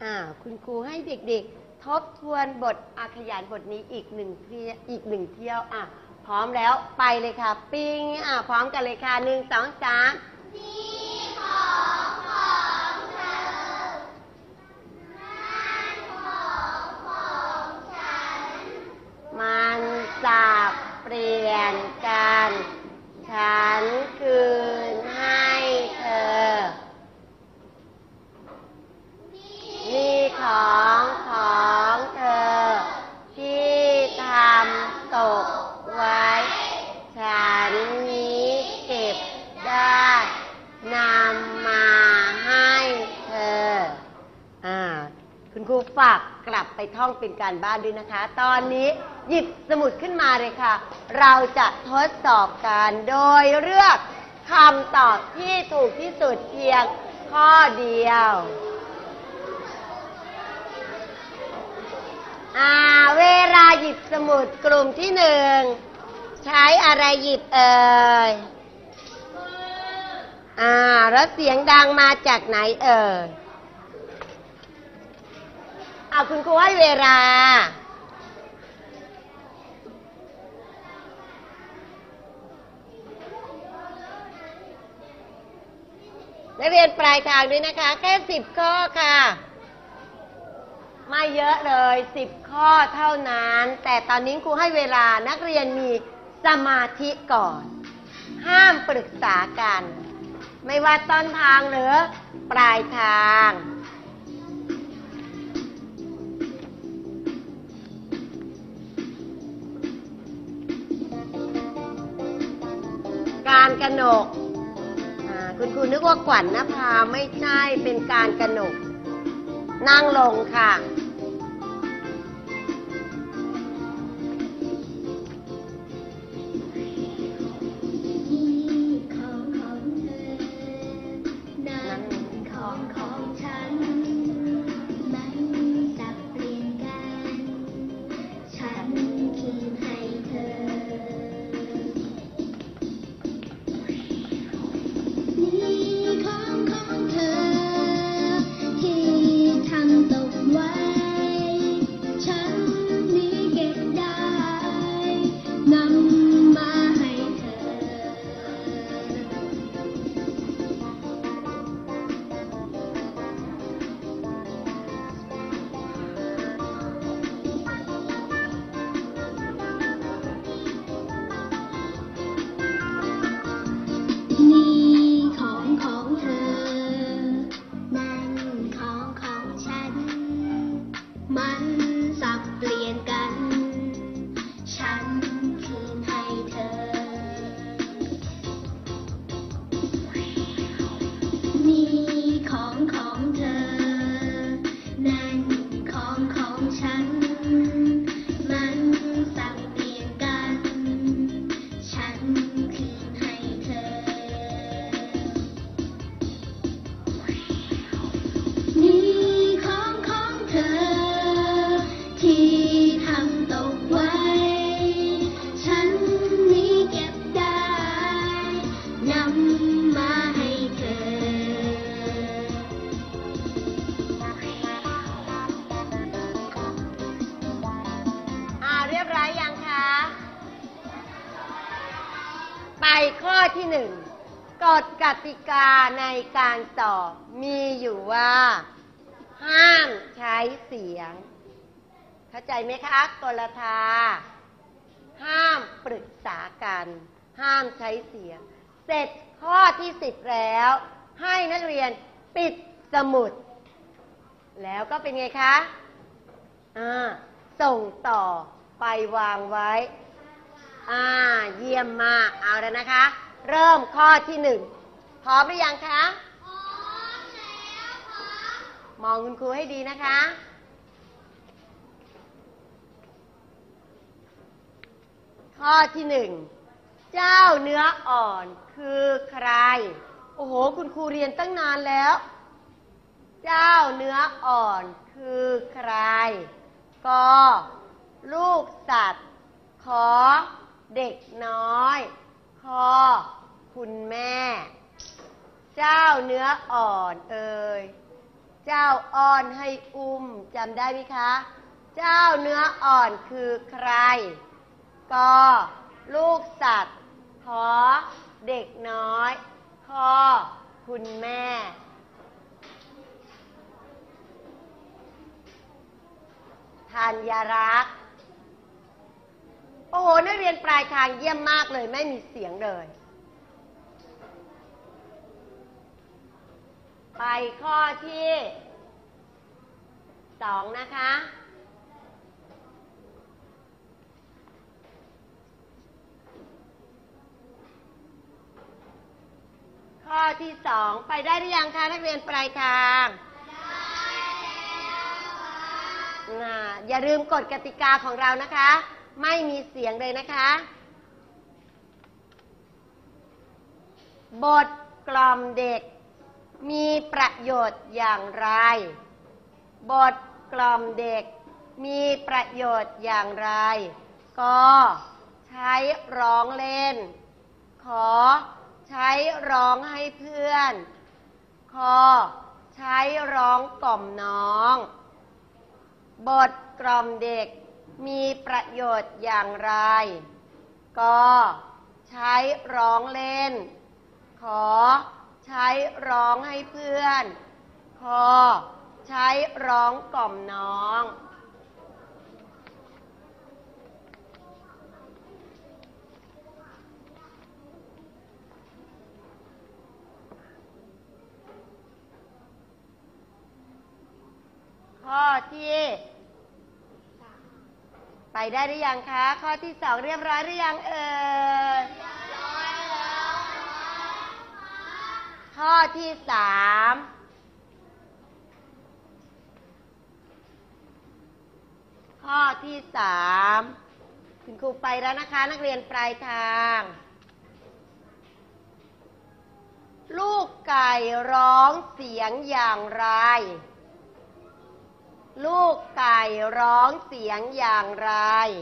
คุณครูให้เด็กๆทบทวนบทขยานบทนี้อีกหนึ่งเที่ยวพร้อมแล้วไปเลยค่ะปิ้งพร้อมกันเลยค่ะ1 2 3นี่ของเธอนั่นของฉันมันสับเปลี่ยนกันฉันคืนให้เธอนี่ของเธอที่ทำตกไว้ฉันนี้เก็บได้นำมาให้เธอคุณครูฝากกลับไปท่องเป็นการบ้านด้วยนะคะตอนนี้หยิบสมุดขึ้นมาเลยค่ะเราจะทดสอบกันโดยเลือกคำตอบที่ถูกที่สุดเพียงข้อเดียวเวลาหยิบสมุดกลุ่มที่1ใช้อะไรหยิบเอ่ยแล้วเสียงดังมาจากไหนเอ่ยคุณครูให้เวลานักเรียนปลายทางด้วยนะคะแค่10 ข้อค่ะไม่เยอะเลย10 ข้อเท่านั้นแต่ตอนนี้ครูให้เวลานักเรียนมีสมาธิก่อนห้ามปรึกษากันไม่ว่าต้นทางหรือปลายทางการกนกคุณครูนึกว่าขวัญนภาไม่ใช่เป็นการกนกนั่งลงค่ะข้อที่1กฎกติกาในการสอบมีอยู่ว่าห้ามใช้เสียงเข้าใจไหมคะกลทาห้ามปรึกษากันห้ามใช้เสียงเสร็จข้อที่10แล้วให้นักเรียนปิดสมุดแล้วก็เป็นไงคะส่งต่อไปวางไว้เยี่ยมมากเอาแล้วนะคะเริ่มข้อที่1พร้อมหรือยังคะพร้อมแล้วค่ะมองคุณครูให้ดีนะคะข้อที่1เจ้าเนื้ออ่อนคือใครโอ้โหคุณครูเรียนตั้งนานแล้วเจ้าเนื้ออ่อนคือใครกลูกสัตว์ขอเด็กน้อยคอคุณแม่เจ้าเนื้ออ่อนเจ้าอ้อนให้อุ้มจำได้ไหมคะเจ้าเนื้ออ่อนคือใครกลูกสัตว์ขอเด็กน้อยคอคุณแม่ธัญรักษ์โอ้โหนักเรียนปลายทางเยี่ยมมากเลยไม่มีเสียงเลยไปข้อที่2นะคะข้อที่2ไปได้หรือยังคะนักเรียนปลายทางอย่าลืมกฎกติกาของเรานะคะไม่มีเสียงเลยนะคะบทกล่อมเด็กมีประโยชน์อย่างไรบทกล่อมเด็กมีประโยชน์อย่างไรก็ใช้ร้องเล่นขอใช้ร้องให้เพื่อนคอใช้ร้องกล่อมน้องบทกล่อมเด็กมีประโยชน์อย่างไรก็ใช้ร้องเล่นขอใช้ร้องให้เพื่อนคอใช้ร้องกล่อมน้องข้อที่ไปได้หรือยังคะข้อที่2เรียบร้อยหรือยังข้อที่3ข้อที่3คุณครูไปแล้วนะคะนักเรียนปลายทางลูกไก่ร้องเสียงอย่างไรลูกไก่ร้องเสียงอย่างไร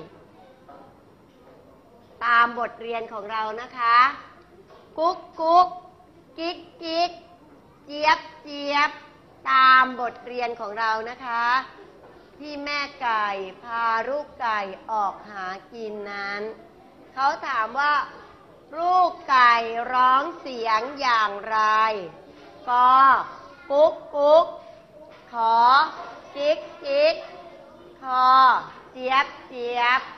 ตามบทเรียนของเรานะคะกุ๊กกุ๊กกิ๊กกิ๊กเจี๊ยบเจี๊ยบตามบทเรียนของเรานะคะที่แม่ไก่พาลูกไก่ออกหากินนั้นเขาถามว่าลูกไก่ร้องเสียงอย่างไรก็กุ๊กกุ๊กขอกิ๊กกิ๊กคอเจี๊ยบเจี๊ยบ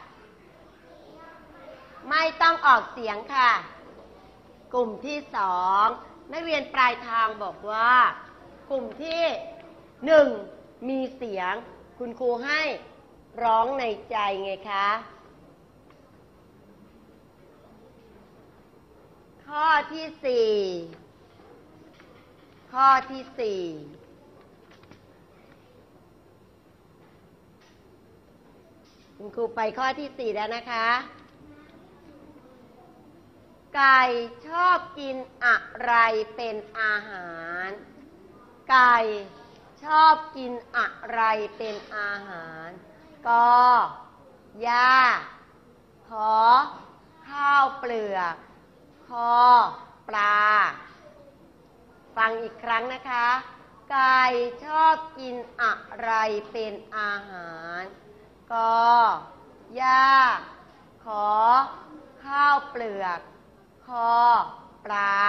ไม่ต้องออกเสียงค่ะกลุ่มที่2นักเรียนปลายทางบอกว่ากลุ่มที่1มีเสียงคุณครูให้ร้องในใจไงคะข้อที่4ข้อที่4คุณครูไปข้อที่4แล้วนะคะไก่ชอบกินอะไรเป็นอาหารไก่ชอบกินอะไรเป็นอาหารก็หญ้าขอข้าวเปลือกคอปลาฟังอีกครั้งนะคะไก่ชอบกินอะไรเป็นอาหารก็หญ้าขอข้าวเปลือกคอปลา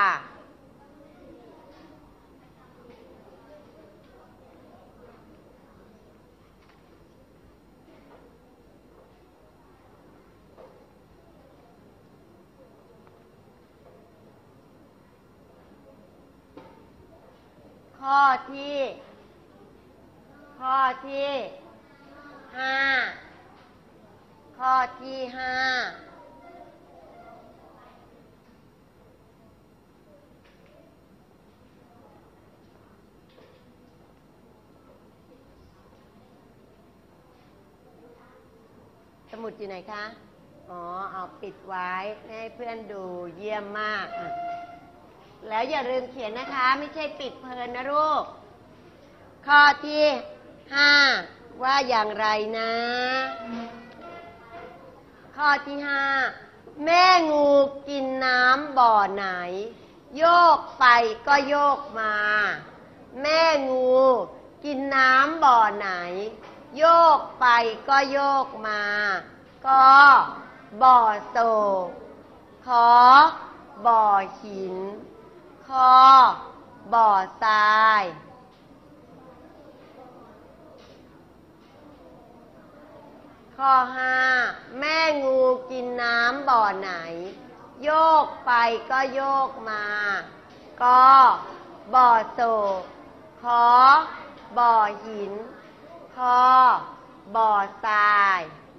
ข้อที่5ข้อที่5สมุดอยู่ไหนคะอ๋อเอาปิดไว้ให้เพื่อนดูเยี่ยมมากแล้วอย่าลืมเขียนนะคะไม่ใช่ปิดเพลินนะลูกข้อที่5ว่าอย่างไรนะข้อที่5แม่งูกินน้ำบ่อไหนโยกไปก็โยกมาแม่งูกินน้ำบ่อไหน โยกไปก็โยกมาก็บ่อโศกขอบ่อหินคอบ่อทรายข้อ 5 แม่งูกินน้ำบ่อไหน โยกไปก็โยกมาก็บ่อโศกขอบ่อหินคอบ่อทราย